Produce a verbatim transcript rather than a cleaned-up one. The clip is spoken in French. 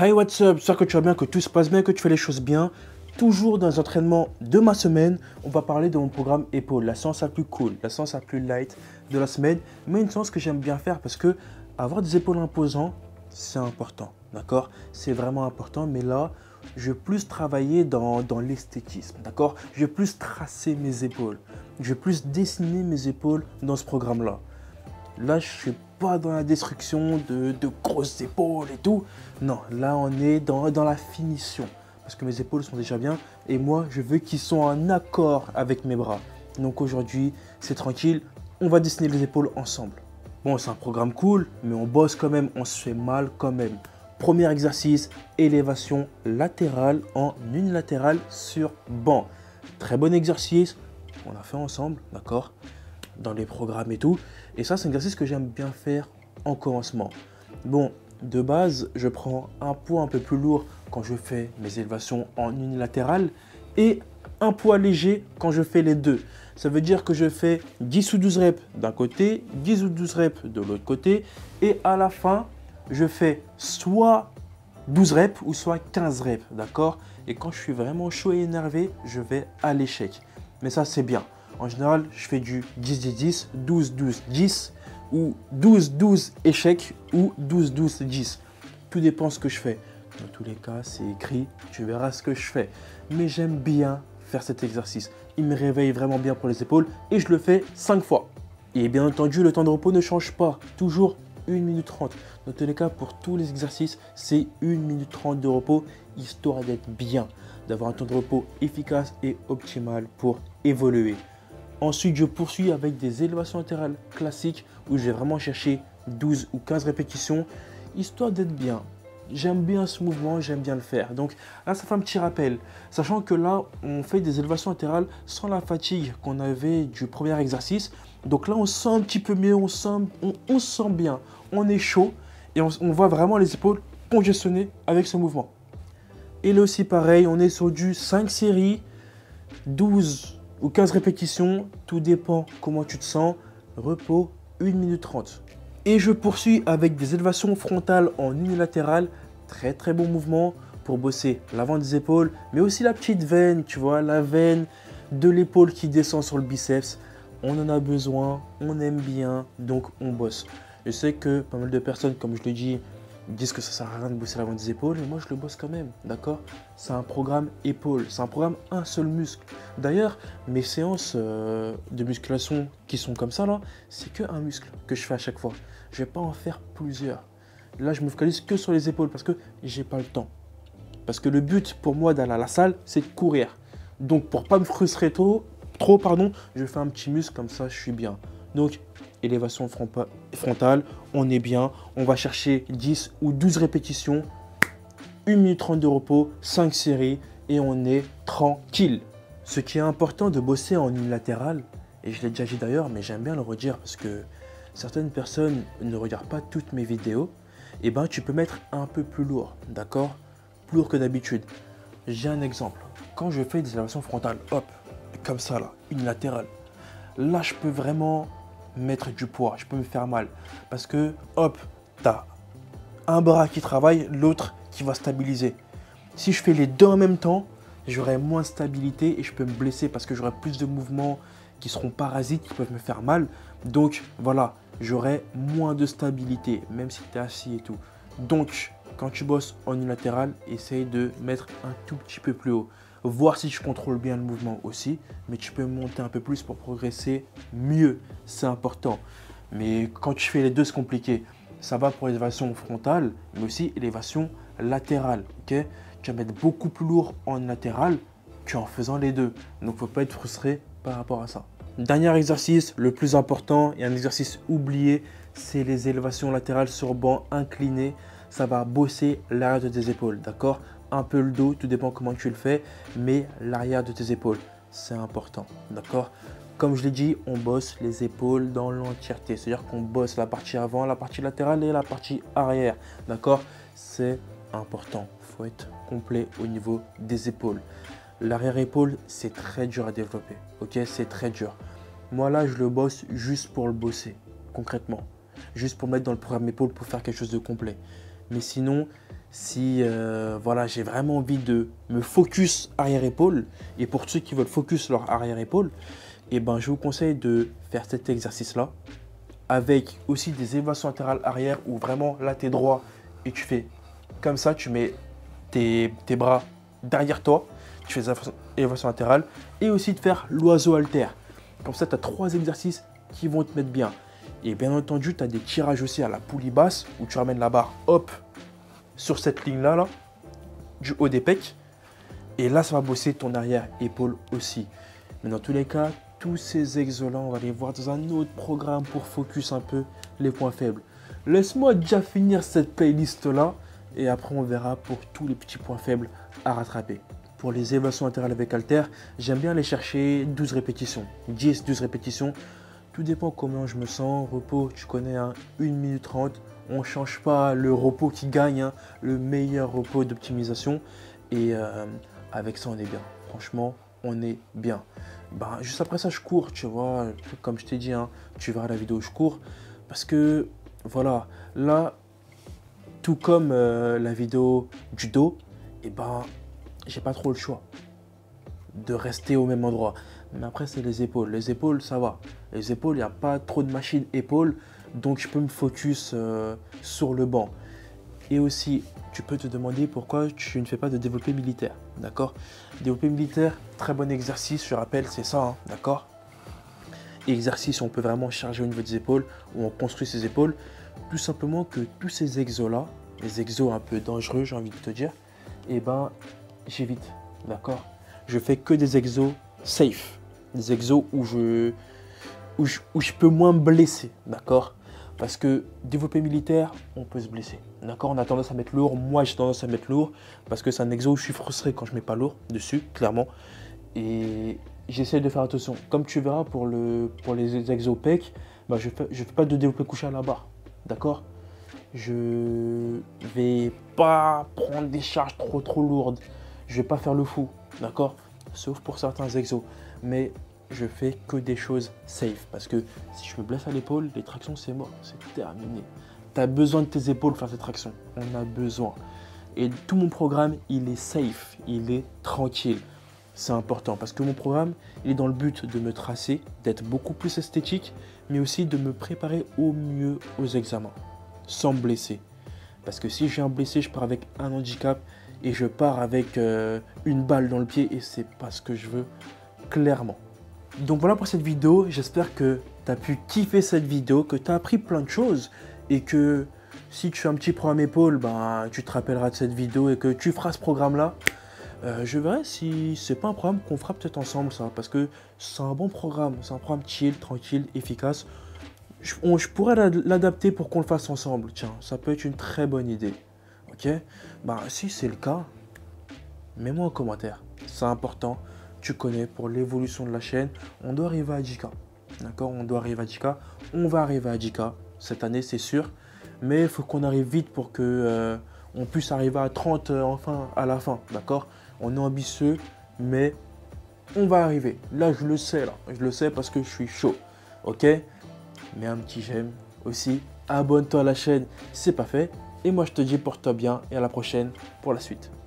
Hey, what's up? J'espère que tu vas bien, que tout se passe bien, que tu fais les choses bien. Toujours dans les entraînements de ma semaine, on va parler de mon programme épaule, la séance la plus cool, la séance la plus light de la semaine, mais une séance que j'aime bien faire parce que avoir des épaules imposantes, c'est important, d'accord? C'est vraiment important, mais là, je vais plus travailler dans, dans l'esthétisme, d'accord? Je vais plus tracer mes épaules, je vais plus dessiner mes épaules dans ce programme-là. Là, je ne suis pas dans la destruction de, de grosses épaules et tout. Non, là, on est dans, dans la finition. Parce que mes épaules sont déjà bien. Et moi, je veux qu'ils soient en accord avec mes bras. Donc aujourd'hui, c'est tranquille. On va dessiner les épaules ensemble. Bon, c'est un programme cool, mais on bosse quand même. On se fait mal quand même. Premier exercice, élévation latérale en unilatérale sur banc. Très bon exercice. On l'a fait ensemble, d'accord ? Dans les programmes et tout. Et ça, c'est un exercice que j'aime bien faire en commencement. Bon, de base, je prends un poids un peu plus lourd quand je fais mes élévations en unilatéral et un poids léger quand je fais les deux. Ça veut dire que je fais dix ou douze reps d'un côté, dix ou douze reps de l'autre côté et à la fin, je fais soit douze reps ou soit quinze reps, d'accord? Et quand je suis vraiment chaud et énervé, je vais à l'échec. Mais ça, c'est bien. En général, je fais du dix dix dix, douze douze dix ou douze douze échec ou douze douze dix. Tout dépend de ce que je fais. Dans tous les cas, c'est écrit, tu verras ce que je fais. Mais j'aime bien faire cet exercice. Il me réveille vraiment bien pour les épaules et je le fais cinq fois. Et bien entendu, le temps de repos ne change pas. Toujours une minute trente. Dans tous les cas, pour tous les exercices, c'est une minute trente de repos, histoire d'être bien, d'avoir un temps de repos efficace et optimal pour évoluer. Ensuite, je poursuis avec des élévations latérales classiques où je vais vraiment chercher douze ou quinze répétitions, histoire d'être bien. J'aime bien ce mouvement, j'aime bien le faire. Donc là, ça fait un petit rappel. Sachant que là, on fait des élévations latérales sans la fatigue qu'on avait du premier exercice. Donc là, on sent un petit peu mieux, on sent, on, on sent bien. On est chaud et on, on voit vraiment les épaules congestionnées avec ce mouvement. Et là aussi, pareil, on est sur du cinq séries, douze ou quinze répétitions, tout dépend comment tu te sens. Repos, une minute trente. Et je poursuis avec des élévations frontales en unilatéral. Très très bon mouvement pour bosser l'avant des épaules, mais aussi la petite veine, tu vois, la veine de l'épaule qui descend sur le biceps. On en a besoin, on aime bien, donc on bosse. Je sais que pas mal de personnes, comme je le dis, disent que ça sert à rien de bosser l'avant des épaules, mais moi je le bosse quand même, d'accord? C'est un programme épaule, c'est un programme un seul muscle. D'ailleurs, mes séances euh, de musculation qui sont comme ça là, c'est que un muscle que je fais à chaque fois. Je vais pas en faire plusieurs. Là, je me focalise que sur les épaules parce que j'ai pas le temps. Parce que le but pour moi d'aller à la salle, c'est de courir. Donc pour pas me frustrer trop, trop pardon, je fais un petit muscle comme ça, je suis bien. Donc élévation frontale, on est bien. On va chercher dix ou douze répétitions, une minute trente de repos, cinq séries et on est tranquille. Ce qui est important de bosser en unilatéral, et je l'ai déjà dit d'ailleurs, mais j'aime bien le redire parce que certaines personnes ne regardent pas toutes mes vidéos, et ben tu peux mettre un peu plus lourd, d'accord? Plus lourd que d'habitude. J'ai un exemple. Quand je fais des élévations frontales, hop, comme ça là, unilatérale, là je peux vraiment mettre du poids, je peux me faire mal. Parce que, hop, tu as un bras qui travaille, l'autre qui va stabiliser. Si je fais les deux en même temps, j'aurai moins de stabilité et je peux me blesser parce que j'aurai plus de mouvements qui seront parasites, qui peuvent me faire mal. Donc, voilà, j'aurai moins de stabilité, même si tu es assis et tout. Donc, quand tu bosses en unilatéral, essaye de mettre un tout petit peu plus haut. Voir si je contrôle bien le mouvement aussi, mais tu peux monter un peu plus pour progresser mieux, c'est important. Mais quand tu fais les deux, c'est compliqué. Ça va pour l'élévation frontale, mais aussi élévation latérale. Okay, tu vas mettre beaucoup plus lourd en latéral qu'en faisant les deux. Donc, il ne faut pas être frustré par rapport à ça. Dernier exercice, le plus important et un exercice oublié, c'est les élévations latérales sur banc incliné. Ça va bosser l'arrière de tes épaules, d'accord? Un peu le dos, tout dépend comment tu le fais, mais l'arrière de tes épaules, c'est important, d'accord? Comme je l'ai dit, on bosse les épaules dans l'entièreté, c'est-à-dire qu'on bosse la partie avant, la partie latérale et la partie arrière, d'accord? C'est important, il faut être complet au niveau des épaules. L'arrière-épaule, c'est très dur à développer, ok? C'est très dur. Moi là, je le bosse juste pour le bosser, concrètement. Juste pour mettre dans le programme épaule pour faire quelque chose de complet. Mais sinon, si euh, voilà, j'ai vraiment envie de me focus arrière-épaule, et pour ceux qui veulent focus leur arrière-épaule, et ben, je vous conseille de faire cet exercice-là, avec aussi des élévations latérales arrière, où vraiment là, tu es droit, et tu fais comme ça, tu mets tes, tes bras derrière toi, tu fais des élévations latérales, et aussi de faire l'oiseau halter. Comme ça, tu as trois exercices qui vont te mettre bien. Et bien entendu, tu as des tirages aussi à la poulie basse, où tu ramènes la barre, hop, sur cette ligne-là, là, du haut des pecs. Et là, ça va bosser ton arrière-épaule aussi. Mais dans tous les cas, tous ces exos-là, on va les voir dans un autre programme pour focus un peu les points faibles. Laisse-moi déjà finir cette playlist-là. Et après, on verra pour tous les petits points faibles à rattraper. Pour les élévations latérales avec halter, j'aime bien aller chercher douze répétitions. dix, douze répétitions. Tout dépend comment je me sens. Repos, tu connais, hein, une minute trente. On ne change pas le repos qui gagne, hein, le meilleur repos d'optimisation. Et euh, avec ça, on est bien. Franchement, on est bien. Bah, juste après ça, je cours, tu vois. Comme je t'ai dit, hein, tu verras la vidéo où je cours. Parce que, voilà, là, tout comme euh, la vidéo du dos, et ben, j'ai pas trop le choix de rester au même endroit. Mais après, c'est les épaules. Les épaules, ça va. Les épaules, il n'y a pas trop de machine épaules. Donc, je peux me focus euh, sur le banc. Et aussi, tu peux te demander pourquoi tu ne fais pas de développé militaire. D'accord? Développé militaire, très bon exercice. Je rappelle, c'est ça. Hein, d'accord? Exercice où on peut vraiment charger au niveau des épaules, où on construit ses épaules. Tout simplement que tous ces exos-là, les exos un peu dangereux, j'ai envie de te dire, et eh ben, j'évite. D'accord? Je fais que des exos safe. Des exos où je, où je, où je peux moins me blesser, d'accord? Parce que développé militaire, on peut se blesser, d'accord? On a tendance à mettre lourd, moi j'ai tendance à mettre lourd, parce que c'est un exo où je suis frustré quand je mets pas lourd dessus, clairement. Et j'essaie de faire attention. Comme tu verras pour, le, pour les exos pec, bah je ne fais, je fais pas de développé couché à la barre, d'accord? Je vais pas prendre des charges trop trop lourdes, je vais pas faire le fou, d'accord? Sauf pour certains exos, mais je fais que des choses safe parce que si je me blesse à l'épaule, les tractions c'est mort, c'est terminé. Tu as besoin de tes épaules pour faire ces tractions, on a besoin. Et tout mon programme, il est safe, il est tranquille. C'est important parce que mon programme, il est dans le but de me tracer, d'être beaucoup plus esthétique, mais aussi de me préparer au mieux aux examens, sans me blesser. Parce que si j'ai un blessé, je pars avec un handicap et je pars avec euh, une balle dans le pied et c'est pas ce que je veux, clairement. Donc voilà pour cette vidéo, j'espère que tu as pu kiffer cette vidéo, que tu as appris plein de choses et que si tu fais un petit programme épaule, ben, tu te rappelleras de cette vidéo et que tu feras ce programme-là. Euh, je verrai si c'est pas un programme qu'on fera peut-être ensemble, ça, parce que c'est un bon programme, c'est un programme chill, tranquille, efficace. Je, on, je pourrais l'adapter pour qu'on le fasse ensemble, tiens, ça peut être une très bonne idée, ok? Ben, si c'est le cas, mets-moi en commentaire, c'est important. Tu connais, pour l'évolution de la chaîne, on doit arriver à dix K. D'accord? On doit arriver à dix K. On va arriver à dix K cette année, c'est sûr. Mais il faut qu'on arrive vite pour que euh, on puisse arriver à trente euh, enfin à la fin. D'accord? On est ambitieux, mais on va arriver. Là, je le sais, là. Je le sais parce que je suis chaud. Ok? Mets un petit j'aime aussi. Abonne-toi à la chaîne si ce n'est pas fait. Et moi, je te dis porte-toi bien et à la prochaine pour la suite.